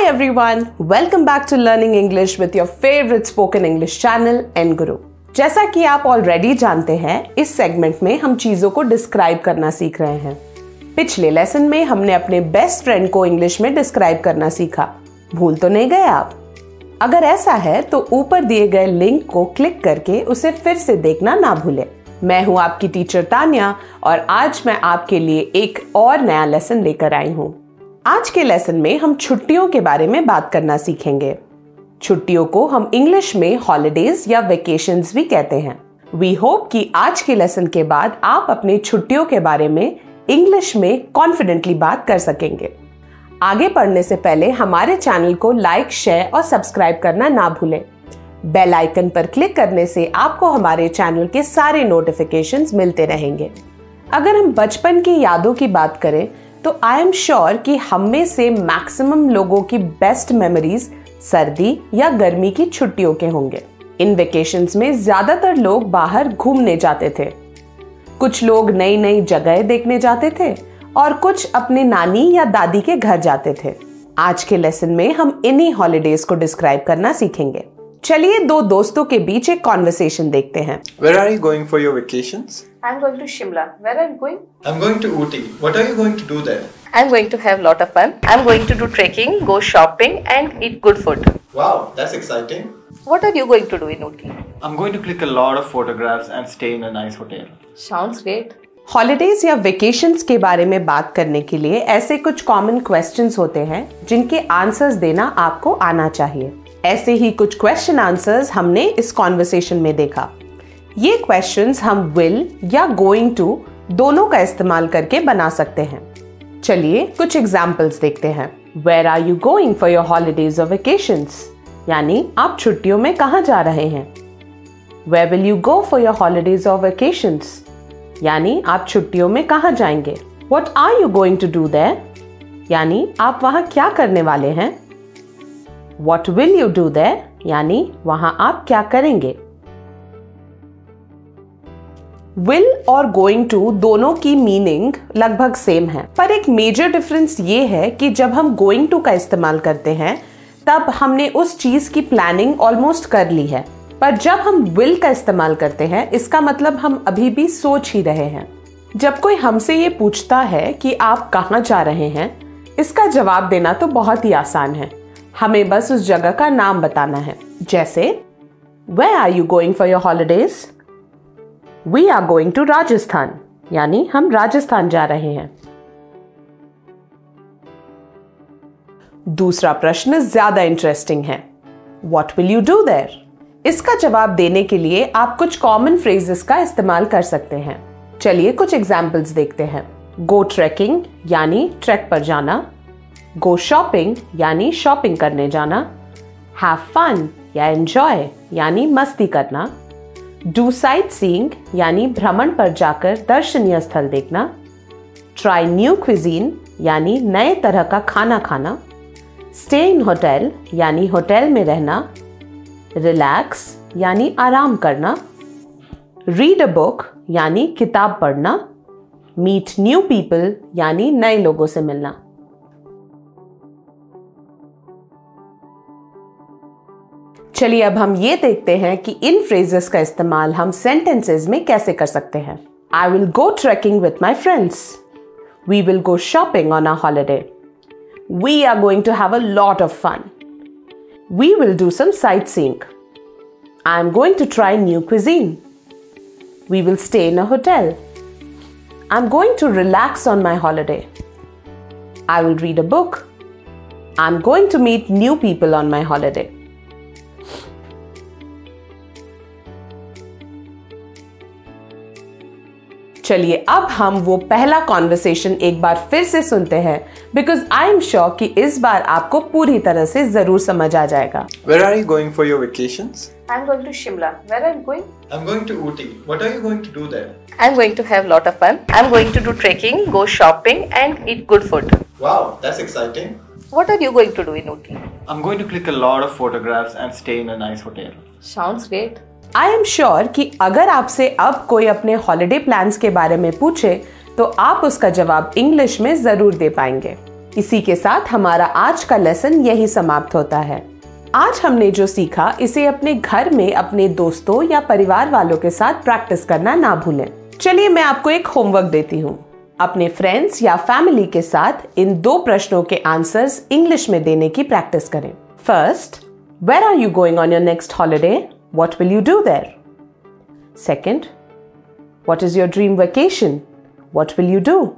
everyone, welcome back to Learning English with your favorite spoken English channel Nguru। जैसा कि आप already जानते हैं, इस सेगमेंट में हम चीजों को डिस्क्राइब करना सीख रहे हैं। पिछले लेसन में हमने अपने बेस्ट फ्रेंड को इंग्लिश में डिस्क्राइब करना सीखा। भूल तो नहीं गए आप? अगर ऐसा है तो ऊपर दिए गए लिंक को क्लिक करके उसे फिर से देखना ना भूलें। मैं हूं आपकी टीचर तान्या और आज मैं आपके लिए एक और नया लेसन लेकर आई हूं। आज के लेसन में हम छुट्टियों के बारे में बात करना सीखेंगे। छुट्टियों को हम इंग्लिश में हॉलिडेज या वेकेशंस भी कहते हैं। वी होप कि आज के लेसन के बाद आप अपनी छुट्टियों के बारे में इंग्लिश में कॉन्फिडेंटली बात कर सकेंगे। आगे बढ़ने से पहले हमारे चैनल को लाइक, शेयर और सब्सक्राइब करना ना भूलें। बेल आइकन पर क्लिक करने से आपको हमारे चैनल के सारे नोटिफिकेशंस मिलते रहेंगे। अगर हम बचपन की यादों की बात करें तो आई एम श्योर कि हम में से मैक्सिमम लोगों की बेस्ट मेमोरीज सर्दी या गर्मी की छुट्टियों के होंगे। इन वेकेशंस में ज्यादातर लोग बाहर घूमने जाते थे। कुछ लोग नई नई जगह देखने जाते थे और कुछ अपने नानी या दादी के घर जाते थे। आज के लेसन में हम इन्हीं हॉलिडेज को डिस्क्राइब करना सीखेंगे। चलिए दो दोस्तों के बीच एक कॉन्वर्सेशन देखते हैं। Where are you going for your vacations? I'm going to Shimla. Where are you going? I'm going to Ooty. What are you going to do there? I'm going to have lot of fun. I'm going to do trekking, go shopping and eat good food. Wow, that's exciting. What are you going to do in Ooty? I'm going to click a lot of photographs and stay in a nice hotel. Sounds great. Holidays या vacations के बारे में बात करने के लिए ऐसे कुछ कॉमन क्वेश्चंस होते हैं जिनके आंसर्स देना आपको आना चाहिए। ऐसे ही कुछ क्वेश्चन आंसर्स हमने इस कॉन्वर्सेशन में देखा। ये क्वेश्चंस हम विल या गोइंग टू दोनों का इस्तेमाल करके बना सकते हैं। चलिए कुछ एग्जाम्पल्स देखते हैं। Where are you going for your holidays और वेकेशंस, यानी आप छुट्टियों में कहाँ जा रहे हैं। Where will you go for your holidays और वेकेशंस, यानी आप छुट्टियों में कहाँ जाएंगे। What are you going to do there, यानी आप वहां क्या करने वाले हैं। What will you do there, यानी वहां आप क्या करेंगे। Will और going to दोनों की मीनिंग लगभग सेम है, पर एक मेजर डिफरेंस ये है कि जब हम going to का इस्तेमाल करते हैं तब हमने उस चीज की प्लानिंग ऑलमोस्ट कर ली है, पर जब हम will का इस्तेमाल करते हैं इसका मतलब हम अभी भी सोच ही रहे हैं। जब कोई हमसे ये पूछता है कि आप कहाँ जा रहे हैं, इसका जवाब देना तो बहुत ही आसान है। हमें बस उस जगह का नाम बताना है। जैसे Where are you going for your holidays? We are going to Rajasthan, यानी हम राजस्थान जा रहे हैं। दूसरा प्रश्न ज्यादा इंटरेस्टिंग है। What will you do there? इसका जवाब देने के लिए आप कुछ कॉमन फ्रेजेस का इस्तेमाल कर सकते हैं। चलिए कुछ एग्जाम्पल्स देखते हैं। Go trekking, यानी ट्रैक पर जाना। गो शॉपिंग, यानी शॉपिंग करने जाना। हैव फन या एंजॉय, यानी मस्ती करना। डू साइट सीइंग, यानी भ्रमण पर जाकर दर्शनीय स्थल देखना। ट्राई न्यू क्विजीन, यानी नए तरह का खाना खाना। स्टे इन होटल, यानी होटल में रहना। रिलैक्स, यानी आराम करना। रीड अ बुक, यानी किताब पढ़ना। मीट न्यू पीपल, यानी नए लोगों से मिलना। चलिए अब हम ये देखते हैं कि इन फ्रेजेस का इस्तेमाल हम सेंटेंसेस में कैसे कर सकते हैं। I will go trekking with my friends. We will go shopping on a holiday. We are going to have a lot of fun. We will do some sightseeing. I am going to try new cuisine. We will stay in a hotel. I am going to relax on my holiday. I will read a book. I am going to meet new people on my holiday. चलिए अब हम वो पहला conversation एक बार फिर से सुनते हैं, बिकॉज आई एम श्योर कि इस बार आपको पूरी तरह से जरूर समझ आ जाएगा। Where are you going for your vacations? I'm going to Shimla. Where are you going? I'm going to Ooty. What are you going to do there? I'm going to have lot of fun. I'm going to do trekking, go shopping and eat good food. Wow, that's exciting. What are you going to do in Ooty? I'm going to click a lot of photographs and stay in a nice hotel. Sounds great. I am sure कि अगर आपसे अब कोई अपने holiday plans के बारे में पूछे तो आप उसका जवाब इंग्लिश में जरूर दे पाएंगे। इसी के साथ हमारा आज का लेसन यही समाप्त होता है। आज हमने जो सीखा इसे अपने घर में अपने दोस्तों या परिवार वालों के साथ प्रैक्टिस करना ना भूलें। चलिए मैं आपको एक होमवर्क देती हूँ। अपने फ्रेंड्स या फैमिली के साथ इन 2 प्रश्नों के आंसर्स इंग्लिश में देने की प्रैक्टिस करें। First, where are you going on your next holiday? What will you do there? Second, what is your dream vacation? What will you do?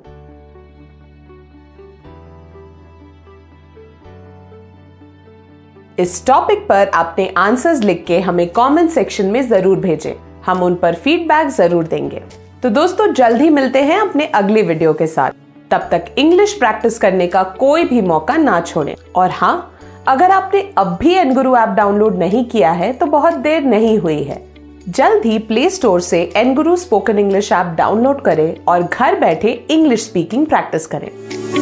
इस टॉपिक पर अपने आंसर्स लिख के हमें कमेंट सेक्शन में जरूर भेजें। हम उन पर फीडबैक जरूर देंगे। तो दोस्तों, जल्द ही मिलते हैं अपने अगले वीडियो के साथ। तब तक इंग्लिश प्रैक्टिस करने का कोई भी मौका ना छोड़ें। और हाँ, अगर आपने अब भी एनगुरु ऐप डाउनलोड नहीं किया है तो बहुत देर नहीं हुई है। जल्द ही प्ले स्टोर से Enguru spoken English app download करें और घर बैठे इंग्लिश स्पीकिंग प्रैक्टिस करें।